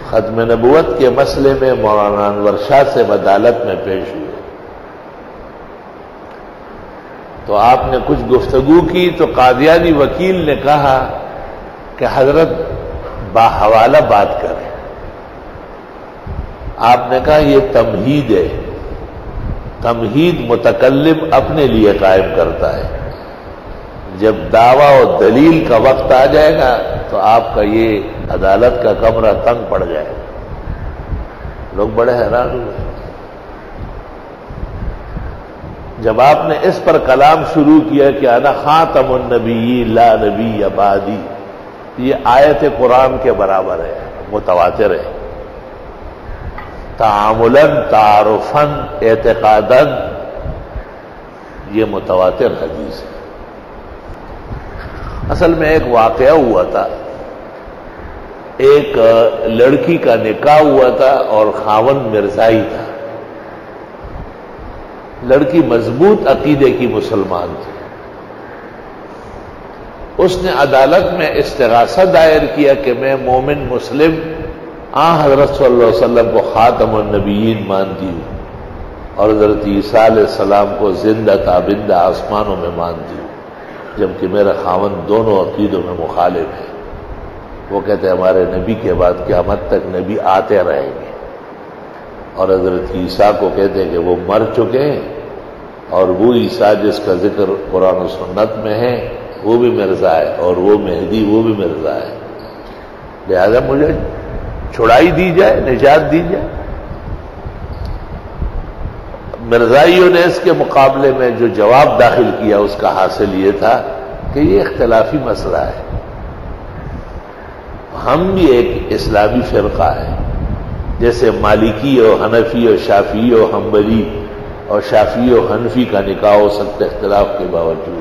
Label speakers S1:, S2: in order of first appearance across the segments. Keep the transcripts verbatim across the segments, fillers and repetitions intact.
S1: ختم نبوت کے مسئلے میں مولانا انور شاہ سے عدالت میں پیش ہوئے تو آپ نے کچھ گفتگو کی تو قادیانی وکیل نے کہا کہ حضرت باحوالہ بات کریں. آپ نے کہا یہ تمہید ہے، تمہید متکلم اپنے لیے قائم کرتا ہے، جب دعویٰ و دلیل کا وقت آ جائے گا تو آپ کا یہ عدالت کا کمرہ تنگ پڑ جائے گا. لوگ بڑے حیران ہوئے جب آپ نے اس پر کلام شروع کیا کہ انا خاتم النبیین لا نبی بعدی. یہ آیت قرآن کے برابر ہے، متواتر ہے. تعاملاً تعارفاً اعتقاداً یہ متواتر حدیث ہے. اصل میں ایک واقعہ ہوا تھا، ایک لڑکی کا نکاح ہوا تھا اور خاوند مرزائی تھا. لڑکی مضبوط عقیدے کی مسلمان تھی. اس نے عدالت میں استغاثہ دائر کیا کہ میں مومن مسلم آن حضرت صلی اللہ علیہ وسلم کو خاتم النبیین مانتی ہوں اور حضرت عیسیٰ علیہ السلام کو زندہ تابندہ آسمانوں میں مانتی ہوں، جبکہ میرا خاوند دونوں عقیدوں میں مخالف ہے. وہ کہتے ہیں ہمارے نبی کے بعد قیامت تک نبی آتے رہیں گے، اور حضرت عیسیٰ کو کہتے ہیں کہ وہ مر چکے ہیں، اور وہ عیسیٰ جس کا ذکر قرآن و سنت میں ہے وہ بھی مرزا ہے، اور وہ مہدی وہ بھی مرزا ہے. لہذا مجھے چھڑائی دی جائے، نجات دی جائے. مرزائیوں نے اس کے مقابلے میں جو جواب داخل کیا اس کا حاصل یہ تھا کہ یہ اختلافی مسئلہ ہے، ہم بھی ایک اسلامی فرقہ ہے، جیسے مالکی و حنفی و شافعی و حنبلی اور شافعی و حنفی کا نکاح ہو سکتا ہے اختلاف کے باوجود.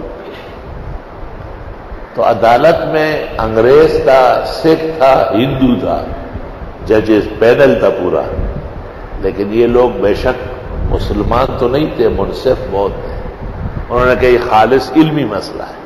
S1: تو عدالت میں انگریز تھا، سکھ تھا، ہندو تھا، ججز پینل تھا پورا، لیکن یہ لوگ بے شک مسلمان تو نہیں تھے، منصف بہت تھے. انہوں نے کہا یہ خالص علمی مسئلہ ہے.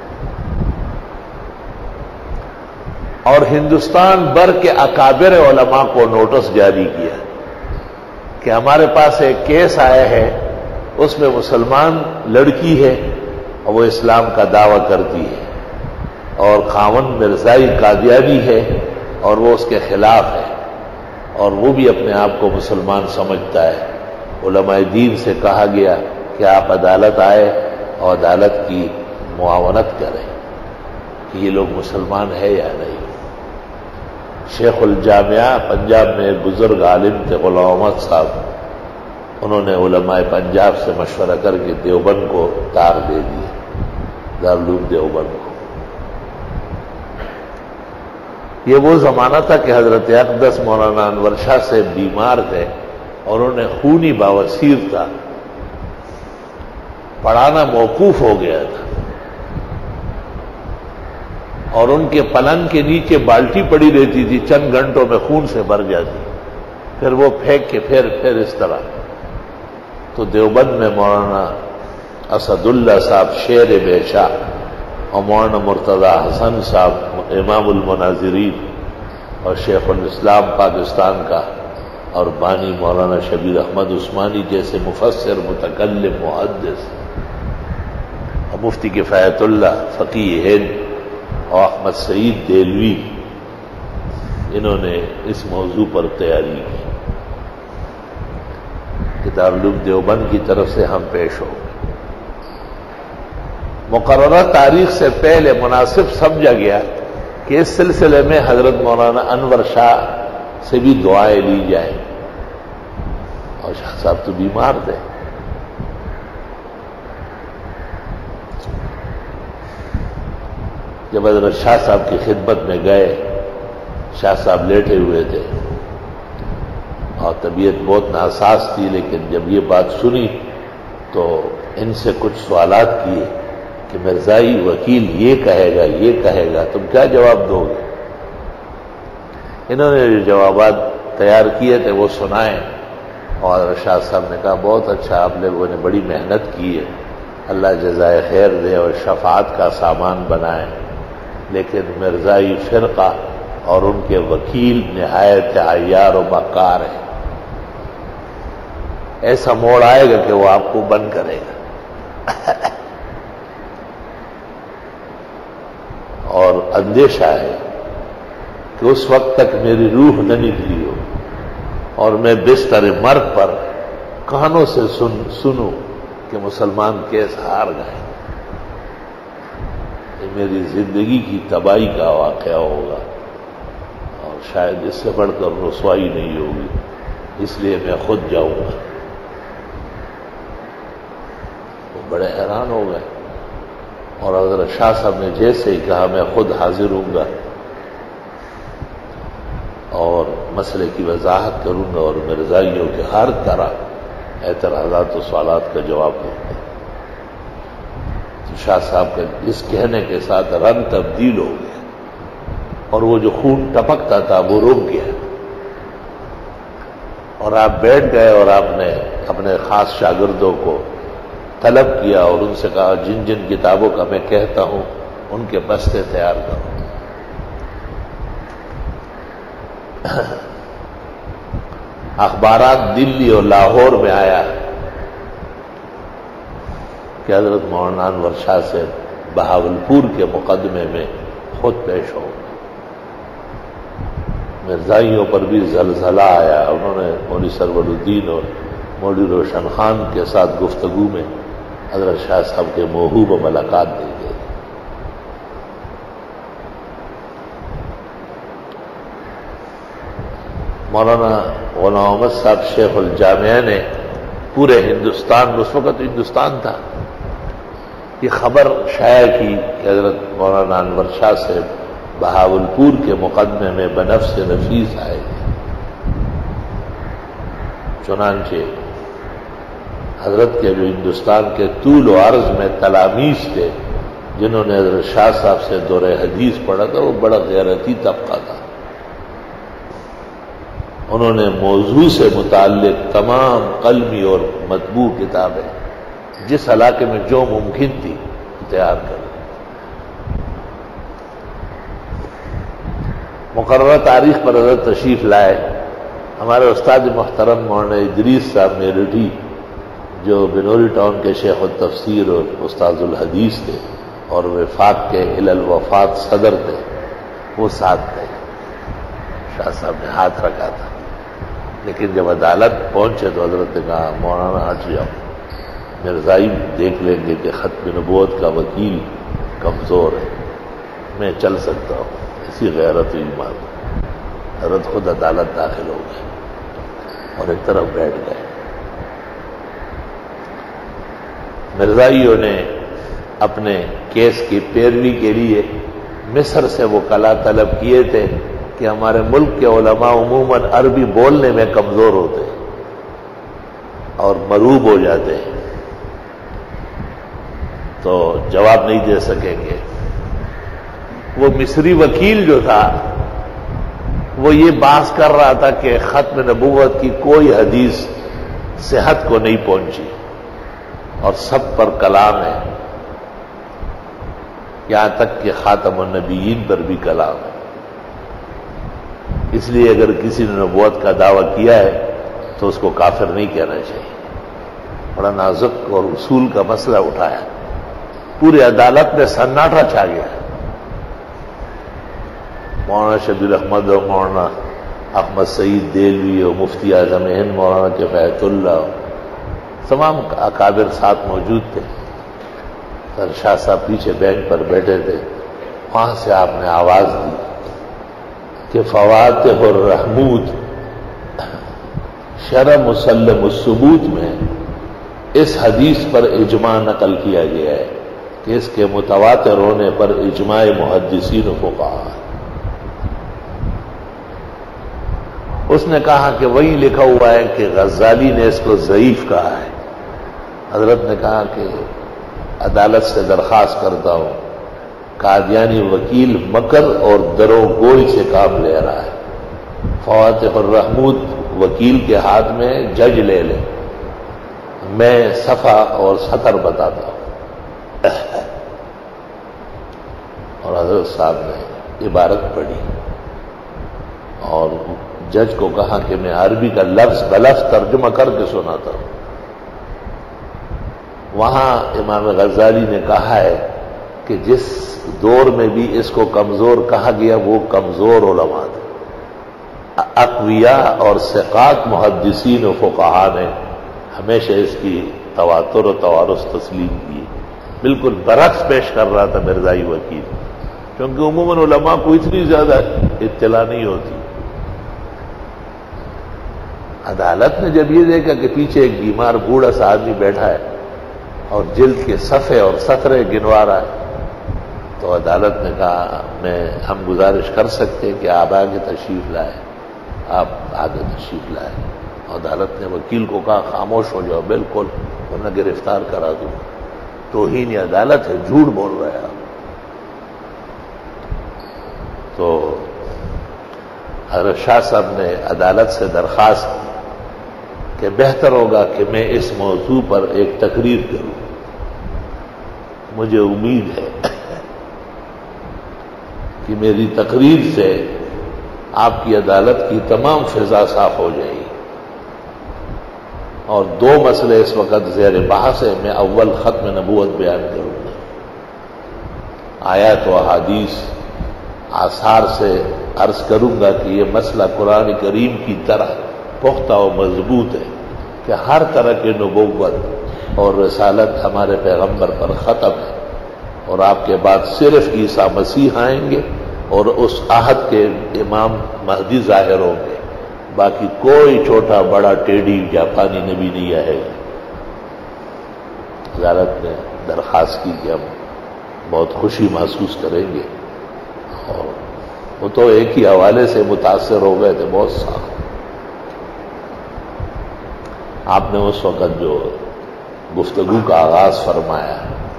S1: اور ہندوستان بھر کے اکابر علماء کو نوٹس جاری کیا کہ ہمارے پاس ایک کیس آیا ہے، اس میں مسلمان لڑکی ہے اور وہ اسلام کا دعویٰ کرتی ہے، اور خاوند مرزائی قادیانی ہے اور وہ اس کے خلاف ہے، اور وہ بھی اپنے آپ کو مسلمان سمجھتا ہے. علماء دین سے کہا گیا کہ آپ عدالت آئے اور عدالت کی معاونت کریں کہ یہ لوگ مسلمان ہے یا نہیں. شیخ الجامعہ پنجاب میں ایک بزرگ عالم تھے غلام احمد صاحب، انہوں نے علماء پنجاب سے مشورہ کر کے دیوبند کو تار دے دی، دارالعلوم دیوبند کو. یہ وہ زمانہ تھا کہ حضرت اقدس مولانا انور شاہ سے بیمار تھے اور انہوں نے خونی باوسیر تھا، پڑھانا موقوف ہو گیا تھا، اور ان کے پلنگ کے نیچے بالٹی پڑی رہتی تھی، چند گھنٹوں میں خون سے بھر جاتی، پھر وہ پھینک کے پھر پھر اس طرح. تو دیوبند میں مولانا اسد اللہ صاحب شیر بے شاہ اور مولانا مرتضی حسن صاحب امام المناظرین اور شیخ الاسلام پاکستان کا اور بانی مولانا شبیر احمد عثمانی جیسے مفسر متکلم محدث اور مفتی کفایت اللہ فقیہ ہند اور احمد سعید دیلوی، انہوں نے اس موضوع پر تیاری کی. دارالعلوم دیوبند کی طرف سے ہم پیش ہو گئے. مقررہ تاریخ سے پہلے مناسب سمجھا گیا کہ اس سلسلے میں حضرت مولانا انور شاہ سے بھی دعائیں لی جائیں، اور شاہ صاحب تو بیمار تھے. جب حضرت شاہ صاحب کی خدمت میں گئے، شاہ صاحب لیٹے ہوئے تھے اور طبیعت بہت ناساز تھی، لیکن جب یہ بات سنی تو ان سے کچھ سوالات کیے کہ مرزائی وکیل یہ کہے گا یہ کہے گا، تم کیا جواب دو گے؟ انہوں نے جو جوابات تیار کیے تھے وہ سنائے، اور شاہ صاحب نے کہا بہت اچھا، آپ لوگوں نے بڑی محنت کی ہے، اللہ جزائے خیر دے اور شفاعت کا سامان بنائے، لیکن مرزائی فرقہ اور ان کے وکیل نہایت عیار و مکار ہیں. ایسا موڑ آئے گا کہ وہ آپ کو بند کرے گا. اور اندیشہ ہے کہ اس وقت تک میری روح نہ نکلی ہو اور میں بستر مرگ پر کانوں سے سن سنوں کہ مسلمان کیس ہار گئے. یہ میری زندگی کی تباہی کا واقعہ ہوگا اور شاید اس سے بڑھ کر رسوائی نہیں ہوگی، اس لیے میں خود جاؤں گا. وہ بڑے حیران ہو گئے اور حضرت شاہ صاحب نے جیسے ہی کہا میں خود حاضر ہوں گا اور مسئلے کی وضاحت کروں گا اور مرزائیوں کے ہر طرح اعتراضات و سوالات کا جواب دوں گا، تو شاہ صاحب کے اس کہنے کے ساتھ رنگ تبدیل ہو گیا اور وہ جو خون ٹپکتا تھا وہ رک گیا. اور آپ بیٹھ گئے اور آپ نے اپنے خاص شاگردوں کو طلب کیا اور ان سے کہا جن جن کتابوں کا میں کہتا ہوں ان کے بستے تیار کرو. اخبارات دلی اور لاہور میں آیا کہ حضرت مولانا انور شاہ سے بہاولپور کے مقدمے میں خود پیش ہو. مرزائیوں پر بھی زلزلہ آیا. انہوں نے مولوی سرور الدین اور مولوی روشن خان کے ساتھ گفتگو میں حضرت شاہ صاحب کے موہوب و ملاقات دی گئی. مولانا غلام احمد صاحب شیخ الجامعہ نے پورے ہندوستان، اس وقت ہندوستان تھا، یہ خبر شائع کی کہ حضرت مولانا انور شاہ سے بہاولپور کے مقدمے میں بنفس نفیس آئے گے. چنانچہ حضرت کے جو ہندوستان کے طول و عرض میں تلامیذ تھے جنہوں نے حضرت شاہ صاحب سے دور حدیث پڑھا تھا، وہ بڑا غیرتی طبقہ تھا. انہوں نے موضوع سے متعلق تمام قلمی اور مطبوع کتابیں جس علاقے میں جو ممکن تھی تیار کر. مقررہ تاریخ پر حضرت تشریف لائے. ہمارے استاد محترم مولانا ادریس صاحب میرٹھی جو بنوری ٹاؤن کے شیخ التفسیر اور استاد الحدیث تھے اور وفاق کے الی الوفات صدر تھے، وہ ساتھ تھے. شاہ صاحب نے ہاتھ رکھا تھا، لیکن جب عدالت پہنچے تو حضرت نے کہا مولانا ہٹ جاؤ، مرزائی دیکھ لیں گے کہ ختم نبوت کا وکیل کمزور ہے، میں چل سکتا ہوں. اسی غیرت و ایمان حضرت خود عدالت داخل ہو گئے اور ایک طرف بیٹھ گئے. مرزائیوں نے اپنے کیس کی پیروی کے لیے مصر سے وہ کلا طلب کیے تھے کہ ہمارے ملک کے علماء عموماً عربی بولنے میں کمزور ہوتے اور مروب ہو جاتے ہیں تو جواب نہیں دے سکیں گے. وہ مصری وکیل جو تھا وہ یہ بحث کر رہا تھا کہ ختم نبوت کی کوئی حدیث صحت کو نہیں پہنچی اور سب پر کلام ہے، یہاں تک کہ خاتم النبیین پر بھی کلام ہے. اس لیے اگر کسی نے نبوت کا دعویٰ کیا ہے تو اس کو کافر نہیں کہنا چاہیے. بڑا نازک اور اصول کا مسئلہ اٹھایا. پوری عدالت میں سناٹا چھا گیا. مولانا شبیر احمد اور مولانا احمد سعید دہلوی اور مفتی اعظم ہند مولانا کفایت اللہ تمام اکابر ساتھ موجود تھے. سر شاہ صاحب پیچھے بینچ پر بیٹھے تھے. وہاں سے آپ نے آواز دی کہ فواتح الرحمود شرح مسلم الثبوت میں اس حدیث پر اجماع نقل کیا گیا ہے کہ اس کے متواتر ہونے پر اجماع محدثین و فقہاء. اس نے کہا کہ وہی لکھا ہوا ہے کہ غزالی نے اس کو ضعیف کہا ہے. حضرت نے کہا کہ عدالت سے درخواست کرتا ہوں، قادیانی وکیل مکر اور درو گوئی سے کام لے رہا ہے. فواتح الرحمود وکیل کے ہاتھ میں جج لے لے، میں صفحہ اور سطر بتاتا ہوں. اور حضرت صاحب نے عبارت پڑھی اور جج کو کہا کہ میں عربی کا لفظ بلفظ ترجمہ کر کے سناتا ہوں۔ وہاں امام غزالی نے کہا ہے کہ جس دور میں بھی اس کو کمزور کہا گیا وہ کمزور علماء تھے، اقویاء اور ثقات محدثین و فقہاء نے ہمیشہ اس کی تواتر و توارث تسلیم کی۔ بالکل برعکس پیش کر رہا تھا مرزائی وکیل، کیونکہ عموماً علماء کو اتنی زیادہ اطلاع نہیں ہوتی۔ عدالت نے جب یہ دیکھا کہ پیچھے ایک بیمار بوڑھا سا آدمی بیٹھا ہے اور جلد کے صفحے اور سطرے گنوا رہا ہے، تو عدالت نے کہا میں ہم گزارش کر سکتے ہیں کہ آپ آگے تشریف لائیں، آپ آگے تشریف لائیں۔ عدالت نے وکیل کو کہا خاموش ہو جاؤ، بالکل، ورنہ گرفتار کرا دوں۔ توہین عدالت ہے، جھوٹ بول رہے ہیں آپ۔ تو حضرت شاہ صاحب نے عدالت سے درخواست کی کہ بہتر ہوگا کہ میں اس موضوع پر ایک تقریر کروں۔ مجھے امید ہے کہ میری تقریر سے آپ کی عدالت کی تمام فضا صاف ہو جائے گی۔ اور دو مسئلے اس وقت زیر بحث ہے، میں اول ختم نبوت بیان کروں گا، آیات و احادیث آثار سے عرض کروں گا کہ یہ مسئلہ قرآن کریم کی طرح پختہ و مضبوط ہے کہ ہر طرح کی نبوت اور رسالت ہمارے پیغمبر پر ختم ہے، اور آپ کے بعد صرف عیسیٰ مسیح آئیں گے اور اس عہد کے امام مہدی ظاہر ہوں گے، باقی کوئی چھوٹا بڑا ٹیڑھی جاپانی نبی نہیں آئے گا۔ عدالت نے درخواست کی کہ ہم بہت خوشی محسوس کریں گے، اور وہ تو ایک ہی حوالے سے متاثر ہو گئے تھے بہت سخت۔ آپ نے اس وقت جو گفتگو کا آغاز فرمایا،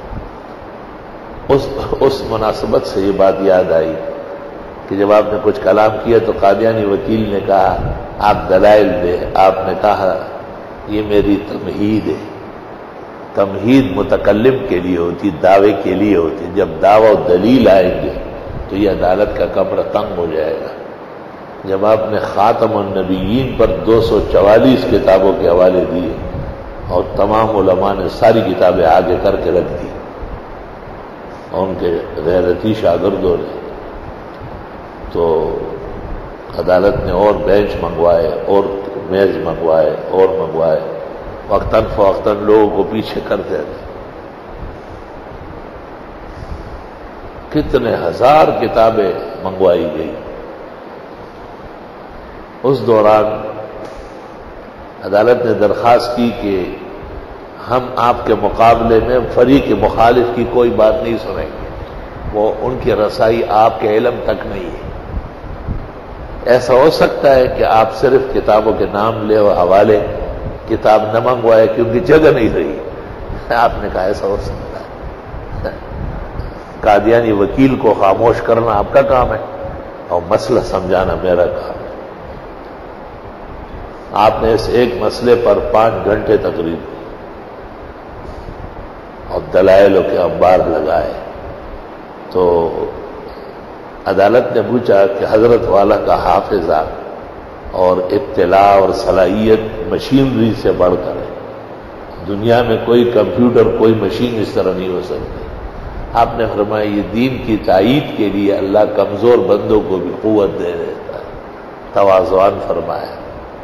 S1: اس اس مناسبت سے یہ بات یاد آئی کہ جب آپ نے کچھ کلام کیا تو قادیانی وکیل نے کہا آپ دلائل دے۔ آپ نے کہا یہ میری تمہید ہے۔ تمہید متکلم کے لیے ہوتی، دعوے کے لیے ہوتی۔ جب دعوی و دلیل آئیں گے تو یہ عدالت کا کمرہ تنگ ہو جائے گا۔ جب آپ نے خاتم النبیین پر دو سو چوالیس کتابوں کے حوالے دیے اور تمام علماء نے ساری کتابیں آگے کر کے رکھ دی، اور ان کے غیرتی شاگردوں نے، تو عدالت نے اور بینچ منگوائے اور میز منگوائے اور منگوائے، وقتاً فوقتاً لوگوں کو پیچھے کرتے تھے۔ کتنے ہزار کتابیں منگوائی گئی۔ اس دوران عدالت نے درخواست کی کہ ہم آپ کے مقابلے میں فریق مخالف کی کوئی بات نہیں سنیں گے، وہ ان کی رسائی آپ کے علم تک نہیں ہے۔ ایسا ہو سکتا ہے کہ آپ صرف کتابوں کے نام لے اور حوالے کتاب نہ منگوائے کیونکہ جگہ نہیں رہی۔ آپ نے کہا ایسا ہو سکتا ہے۔ قادیانی وکیل کو خاموش کرنا آپ کا کام ہے اور مسئلہ سمجھانا میرا کام ہے۔ آپ نے اس ایک مسئلے پر پانچ گھنٹے تقریر کی اور دلائلوں کے انبار لگائے۔ تو عدالت نے پوچھا کہ حضرت والا کا حافظہ اور اطلاع اور صلاحیت مشینری سے بڑھ کر ہے، دنیا میں کوئی کمپیوٹر کوئی مشین اس طرح نہیں ہو سکتی۔ آپ نے فرمایا یہ دین کی تائید کے لیے اللہ کمزور بندوں کو بھی قوت دے دیتا ہے، تواضعاً فرمایا۔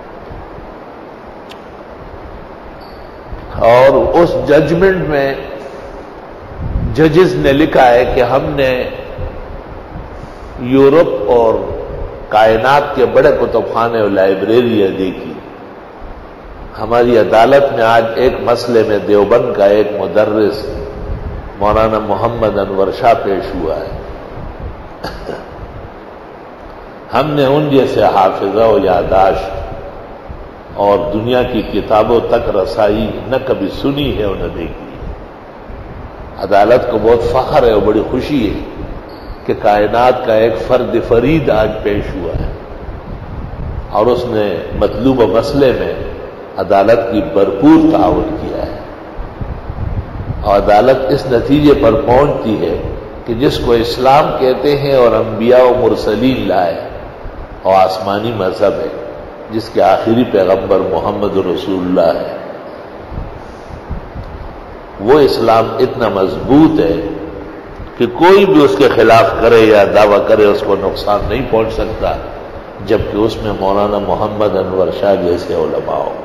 S1: اور اس ججمنٹ میں ججز نے لکھا ہے کہ ہم نے یورپ اور کائنات کے بڑے کتب خانے اور لائبریریاں دیکھی۔ ہماری عدالت میں آج ایک مسئلے میں دیوبند کا ایک مدرس مولانا محمد انور شاہ پیش ہوا ہے۔ ہم نے ان جیسے حافظہ و یاداشت اور دنیا کی کتابوں تک رسائی نہ کبھی سنی ہے اور نہ دیکھی۔ عدالت کو بہت فخر ہے اور بڑی خوشی ہے کہ کائنات کا ایک فرد فرید آج پیش ہوا ہے، اور اس نے مطلوبہ مسئلے میں عدالت کی بھرپور تعاون کیا ہے، اور عدالت اس نتیجے پر پہنچتی ہے کہ جس کو اسلام کہتے ہیں اور انبیاء و مرسلین لائے، اور آسمانی مذہب ہے جس کے آخری پیغمبر محمد رسول اللہ ہے، وہ اسلام اتنا مضبوط ہے کہ کوئی بھی اس کے خلاف کرے یا دعویٰ کرے اس کو نقصان نہیں پہنچ سکتا، جبکہ اس میں مولانا محمد انور شاہ جیسے علماء ہو۔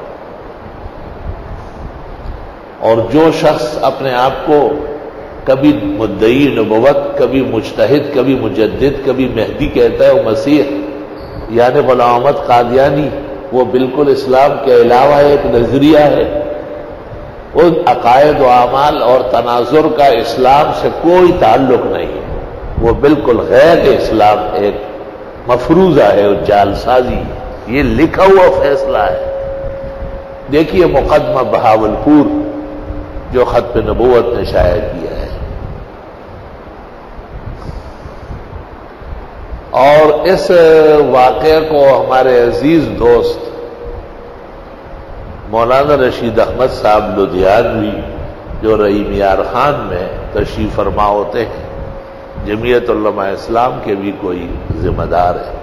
S1: اور جو شخص اپنے آپ کو کبھی مدعی نبوت، کبھی مجتہد، کبھی مجدد، کبھی مہدی کہتا ہے، وہ مسیح یعنی غلام احمد قادیانی، وہ بالکل اسلام کے علاوہ ایک نظریہ ہے۔ ان عقائد و اعمال اور تناظر کا اسلام سے کوئی تعلق نہیں، وہ بالکل غیر اسلام ایک مفروضہ ہے، وہ جعل سازی ہے، یہ لکھا ہوا فیصلہ ہے۔ دیکھیے مقدمہ بہاولپور جو ختم نبوت نے شائع کیا ہے، اور اس واقعے کو ہمارے عزیز دوست مولانا رشید احمد صاحب لدھیانوی جو رحیم یار خان میں تشریف فرما ہوتے ہیں، جمعیت علماء اسلام کے بھی کوئی ذمہ دار ہے،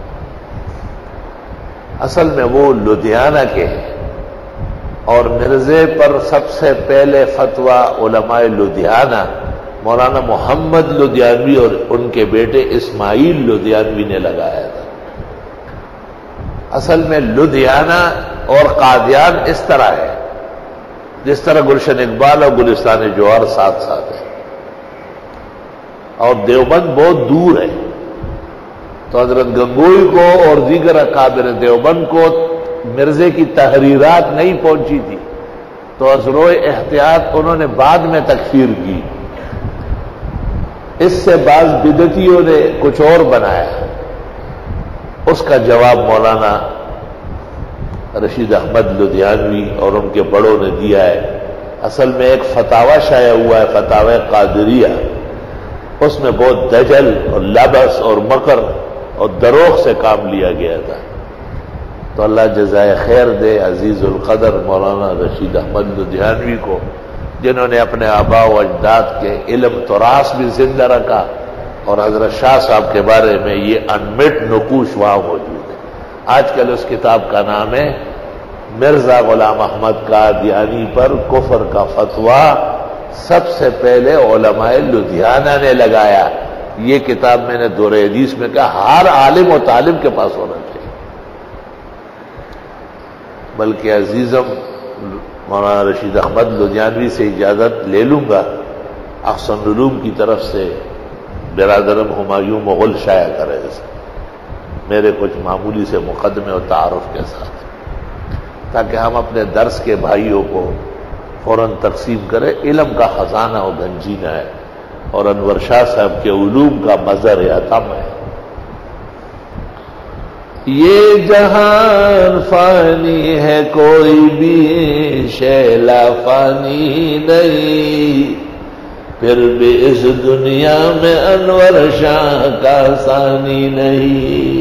S1: اصل میں وہ لدھیانہ کے ہیں، اور مرزے پر سب سے پہلے فتویٰ علماء لدھیانہ مولانا محمد لدھیانوی اور ان کے بیٹے اسماعیل لدھیانوی نے لگایا تھا۔ اصل میں لدھیانہ اور قادیان اس طرح ہے جس طرح گلشن اقبال اور گلستان جوہر ساتھ ساتھ ہے، اور دیوبند بہت دور ہے، تو حضرت گنگوئی کو اور دیگر اکابر دیوبند کو مرزے کی تحریرات نہیں پہنچی تھی، تو از روئے احتیاط انہوں نے بعد میں تکفیر کی۔ اس سے بعض بدعتیوں نے کچھ اور بنایا، اس کا جواب مولانا رشید احمد لدھیانوی اور ان کے بڑوں نے دیا ہے۔ اصل میں ایک فتاوی شائع ہوا ہے، فتاوی قادریہ، اس میں بہت دجل اور لبس اور مکر اور دروغ سے کام لیا گیا تھا، تو اللہ جزائے خیر دے عزیز القدر مولانا رشید احمد لدھیانوی کو، جنہوں نے اپنے آباء و اجداد کے علم تراث بھی زندہ رکھا، اور حضرت شاہ صاحب کے بارے میں یہ انمٹ نقوش وہاں موجود ہے۔ آج کل اس کتاب کا نام ہے مرزا غلام احمد قادیانی پر کفر کا فتویٰ سب سے پہلے علماء لدھیانہ نے لگایا۔ یہ کتاب میں نے دور حدیث میں کہا ہر عالم و طالب کے پاس ہونا چاہیے۔ بلکہ عزیزم مولانا رشید احمد لدھیانوی سے اجازت لے لوں گا، احسن علوم کی طرف سے برادرم ہمایوں مغل شائع کرے اسے میرے کچھ معمولی سے مقدمے اور تعارف کے ساتھ، تاکہ ہم اپنے درس کے بھائیوں کو فوراً تقسیم کریں۔ علم کا خزانہ و گنجینہ ہے، اور انور شاہ صاحب کے علوم کا مظہر عتم ہے۔ یہ جہان فانی ہے، کوئی بھی شیلا فانی نہیں، پھر بھی اس دنیا میں انور شاہ کا ثانی نہیں۔